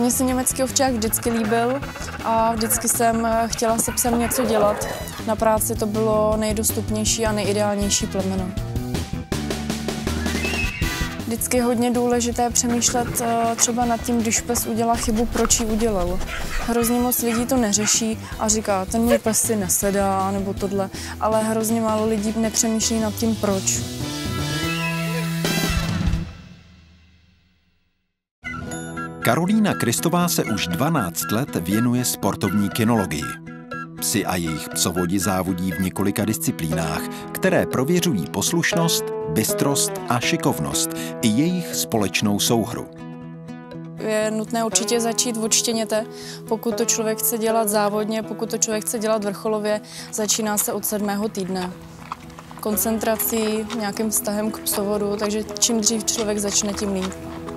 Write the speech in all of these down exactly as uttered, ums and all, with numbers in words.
Mně se německý ovčák vždycky líbil a vždycky jsem chtěla se psem něco dělat. Na práci to bylo nejdostupnější a nejideálnější plemeno. Vždycky je hodně důležité přemýšlet třeba nad tím, když pes udělá chybu, proč ji udělal. Hrozně moc lidí to neřeší a říká, ten můj pes si nesedá nebo tohle, ale hrozně málo lidí nepřemýšlí nad tím, proč. Karolína Kristová se už dvanáct let věnuje sportovní kynologii. Psi a jejich psovodi závodí v několika disciplínách, které prověřují poslušnost, bystrost a šikovnost i jejich společnou souhru. Je nutné určitě začít od štěněte. Pokud to člověk chce dělat závodně, pokud to člověk chce dělat vrcholově, začíná se od sedmého týdne. Koncentrací, nějakým vztahem k psovodu, takže čím dřív člověk začne, tím líp.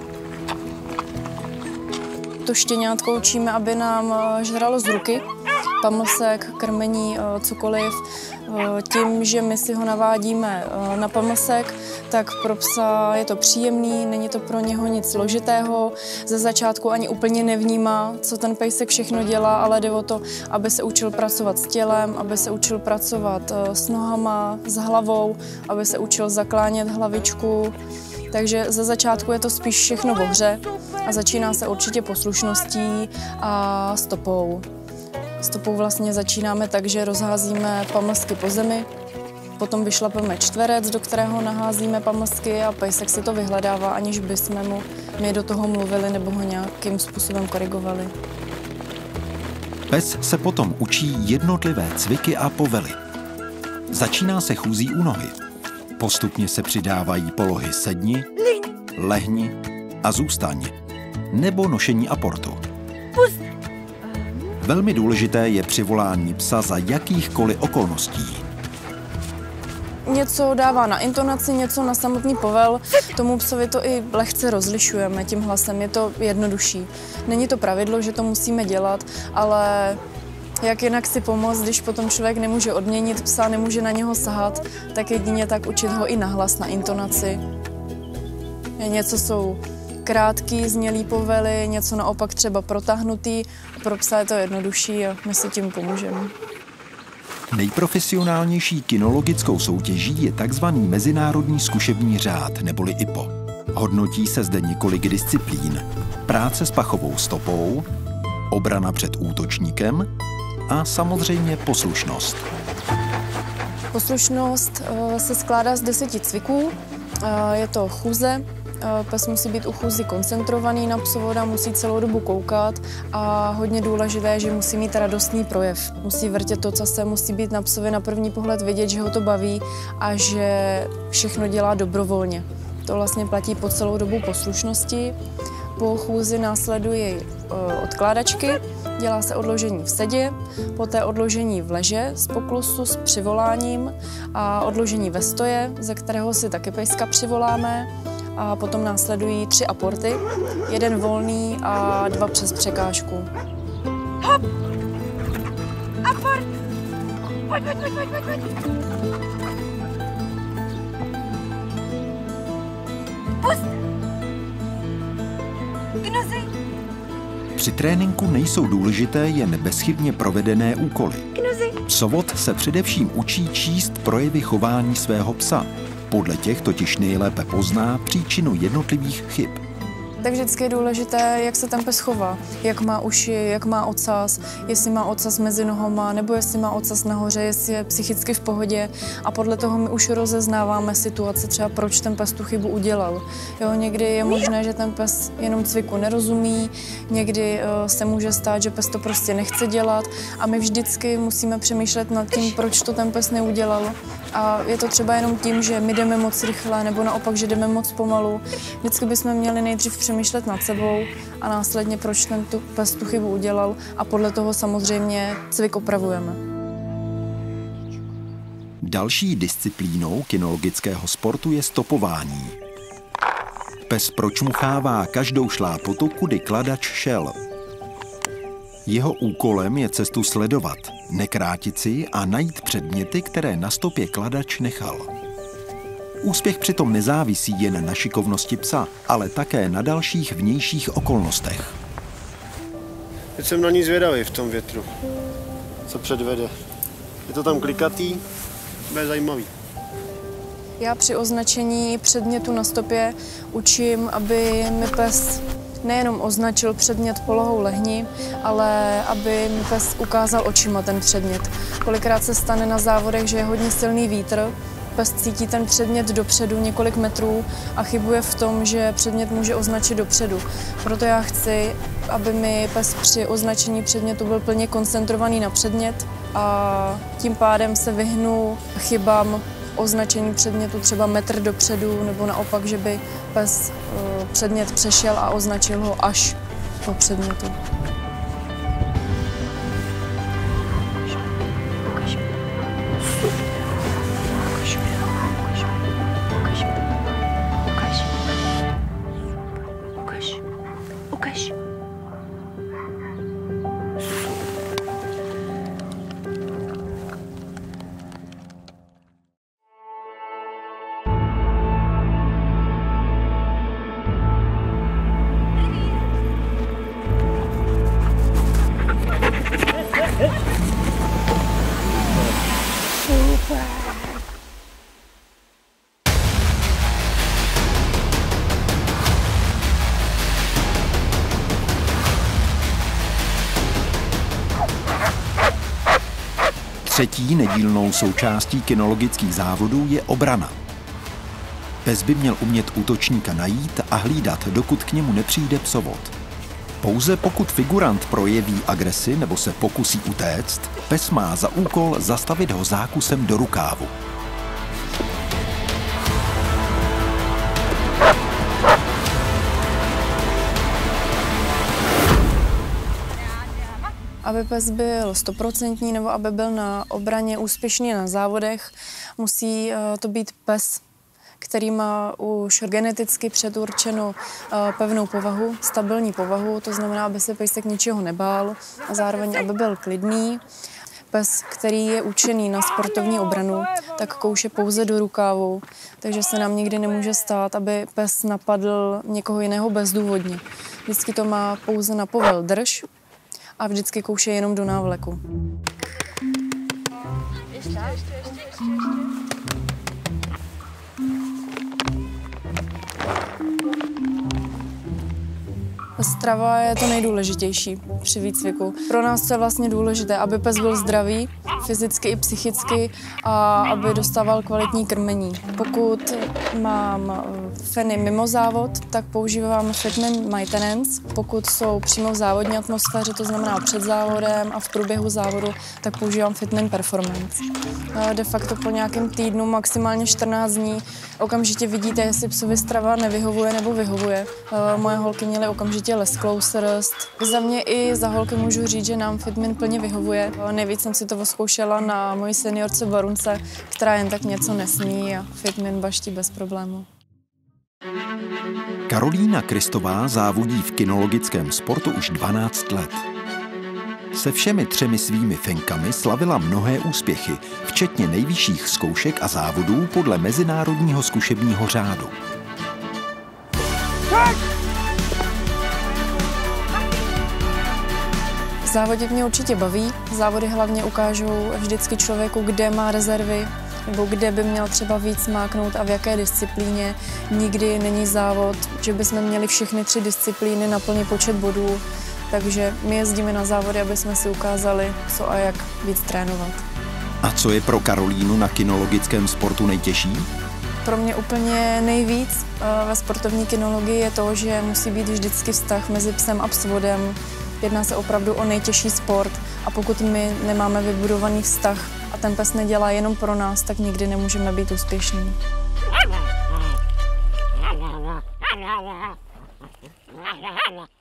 To štěňátko učíme, aby nám žralo z ruky, pamlsek, krmení, cokoliv. Tím, že my si ho navádíme na pamlsek, tak pro psa je to příjemný, není to pro něho nic složitého. Ze začátku ani úplně nevnímá, co ten pejsek všechno dělá, ale jde o to, aby se učil pracovat s tělem, aby se učil pracovat s nohama, s hlavou, aby se učil zaklánět hlavičku. Takže ze začátku je to spíš všechno v hře a začíná se určitě poslušností a stopou. Stopou vlastně začínáme tak, že rozházíme pamlsky po zemi, potom vyšlapeme čtverec, do kterého naházíme pamlsky a pejsek si to vyhledává, aniž bychom mu my do toho mluvili nebo ho nějakým způsobem korigovali. Pes se potom učí jednotlivé cviky a povely. Začíná se chůzí u nohy. Postupně se přidávají polohy sedni, lehni a zůstaň, nebo nošení aportu. Velmi důležité je přivolání psa za jakýchkoliv okolností. Něco dává na intonaci, něco na samotný povel. Tomu psovi to i lehce rozlišujeme tím hlasem, je to jednodušší. Není to pravidlo, že to musíme dělat, ale jak jinak si pomoct, když potom člověk nemůže odměnit psa, nemůže na něho sahat, tak jedině tak učit ho i na hlas, na intonaci. Něco jsou krátký, znělý povely, něco naopak třeba protáhnutý. Pro psa je to jednodušší a my si tím pomůžeme. Nejprofesionálnější kynologickou soutěží je takzvaný Mezinárodní zkušební řád, neboli I P O. Hodnotí se zde několik disciplín. Práce s pachovou stopou, obrana před útočníkem a samozřejmě poslušnost. Poslušnost se skládá z deseti cviků. Je to chůze. Pes musí být u chůzy koncentrovaný na psovoda, musí celou dobu koukat a hodně důležité je, že musí mít radostný projev. Musí vrtět to, co se musí být na psovi na první pohled vidět, že ho to baví a že všechno dělá dobrovolně. To vlastně platí po celou dobu poslušnosti. Po chůzi následují odkládačky, dělá se odložení v sedě, poté odložení v leže z poklusu s přivoláním a odložení ve stoje, ze kterého si taky pejska přivoláme. A potom následují tři aporty, jeden volný a dva přes překážku. Hop! Aport! Pojď, pojď, pojď, pojď, pojď, pojď! Pust! Gnozy! Při tréninku nejsou důležité jen bezchybně provedené úkoly. Gnozy! Psovod se především učí číst projevy chování svého psa. Podle těch totiž nejlépe pozná příčinu jednotlivých chyb. Tak vždycky je důležité, jak se ten pes chová, jak má uši, jak má ocas, jestli má ocas mezi nohama, nebo jestli má ocas nahoře, jestli je psychicky v pohodě. A podle toho my už rozeznáváme situace, třeba proč ten pes tu chybu udělal. Jo, někdy je možné, že ten pes jenom cviku nerozumí, někdy uh, se může stát, že pes to prostě nechce dělat a my vždycky musíme přemýšlet nad tím, proč to ten pes neudělal. A je to třeba jenom tím, že my jdeme moc rychle, nebo naopak, že jdeme moc pomalu. Vždycky bychom měli nejdřív přemýšlet nad sebou a následně, proč ten tu pes tu chybu udělal a podle toho samozřejmě cvik opravujeme. Další disciplínou kynologického sportu je stopování. Pes pročmuchává každou šlápotu, kudy kladač šel. Jeho úkolem je cestu sledovat, nekrátit si a najít předměty, které na stopě kladač nechal. Úspěch přitom nezávisí jen na šikovnosti psa, ale také na dalších vnějších okolnostech. Teď jsem na ní zvědavý v tom větru, co předvede. Je to tam klikatý, bude zajímavý. Já při označení předmětu na stopě učím, aby mi pes nejenom označil předmět polohou lehni, ale aby mi pes ukázal očima ten předmět. Kolikrát se stane na závodech, že je hodně silný vítr, pes cítí ten předmět dopředu několik metrů a chybuje v tom, že předmět může označit dopředu. Proto já chci, aby mi pes při označení předmětu byl plně koncentrovaný na předmět a tím pádem se vyhnu chybám označení předmětu třeba metr dopředu, nebo naopak, že by pes předmět přešel a označil ho až po předmětu. Třetí nedílnou součástí kynologických závodů je obrana. Pes by měl umět útočníka najít a hlídat, dokud k němu nepřijde psovod. Pouze pokud figurant projeví agresi nebo se pokusí utéct, pes má za úkol zastavit ho zákusem do rukávu. Aby pes byl stoprocentní nebo aby byl na obraně úspěšný na závodech, musí to být pes, který má už geneticky předurčenou pevnou povahu, stabilní povahu, to znamená, aby se pejsek ničeho nebál a zároveň, aby byl klidný. Pes, který je učený na sportovní obranu, tak kouše pouze do rukávu, takže se nám nikdy nemůže stát, aby pes napadl někoho jiného bezdůvodně. Vždycky to má pouze na povel drž a vždycky kouše jenom do návleku. Ještě, ještě, ještě, ještě, ještě. Strava je to nejdůležitější při výcviku. Pro nás je vlastně důležité, aby pes byl zdravý, fyzicky i psychicky, a aby dostával kvalitní krmení. Pokud mám feny mimo závod, tak používám Fitman Maintenance. Pokud jsou přímo v závodní atmosféře, to znamená před závodem a v průběhu závodu, tak používám Fitman Performance. De facto po nějakém týdnu, maximálně čtrnáct dní, okamžitě vidíte, jestli psovi strava nevyhovuje nebo vyhovuje. Moje holky měly okamžitě lesklou srst. Za mě i za holky můžu říct, že nám Fitman plně vyhovuje. Nejvíc jsem si to vyzkoušela na mojí seniorce Barunce, která jen tak něco nesmí a Fitman baští bez problému. Karolína Kristová závodí v kynologickém sportu už dvanáct let. Se všemi třemi svými fenkami slavila mnohé úspěchy, včetně nejvyšších zkoušek a závodů podle Mezinárodního zkušebního řádu. Závodit mě určitě baví. Závody hlavně ukážou vždycky člověku, kde má rezervy, nebo kde by měl třeba víc máknout a v jaké disciplíně. Nikdy není závod, že bychom měli všechny tři disciplíny na plný počet bodů. Takže my jezdíme na závody, aby jsme si ukázali, co a jak víc trénovat. A co je pro Karolínu na kynologickém sportu nejtěžší? Pro mě úplně nejvíc ve sportovní kynologii je to, že musí být vždycky vztah mezi psem a psvodem. Jedná se opravdu o nejtěžší sport a pokud my nemáme vybudovaný vztah a ten pes nedělá jenom pro nás, tak nikdy nemůžeme být úspěšní. La la la la la la la la la la la